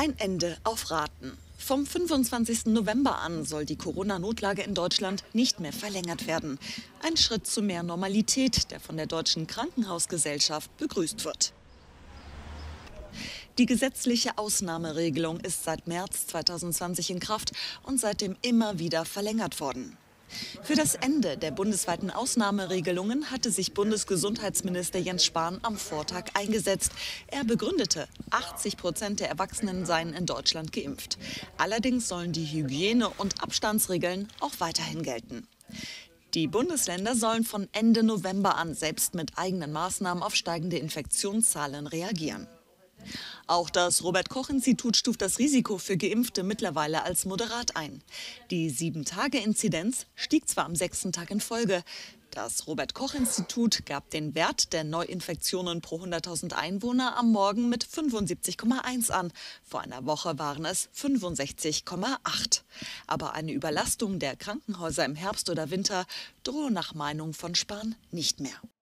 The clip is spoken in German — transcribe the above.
Ein Ende auf Raten. Vom 25. November an soll die Corona-Notlage in Deutschland nicht mehr verlängert werden. Ein Schritt zu mehr Normalität, der von der Deutschen Krankenhausgesellschaft begrüßt wird. Die gesetzliche Ausnahmeregelung ist seit März 2020 in Kraft und seitdem immer wieder verlängert worden. Für das Ende der bundesweiten Ausnahmeregelungen hatte sich Bundesgesundheitsminister Jens Spahn am Vortag eingesetzt. Er begründete, 80% der Erwachsenen seien in Deutschland geimpft. Allerdings sollen die Hygiene- und Abstandsregeln auch weiterhin gelten. Die Bundesländer sollen von Ende November an selbst mit eigenen Maßnahmen auf steigende Infektionszahlen reagieren. Auch das Robert-Koch-Institut stuft das Risiko für Geimpfte mittlerweile als moderat ein. Die 7-Tage-Inzidenz stieg zwar am 6. Tag in Folge. Das Robert-Koch-Institut gab den Wert der Neuinfektionen pro 100.000 Einwohner am Morgen mit 75,1 an. Vor einer Woche waren es 65,8. Aber eine Überlastung der Krankenhäuser im Herbst oder Winter drohe nach Meinung von Spahn nicht mehr.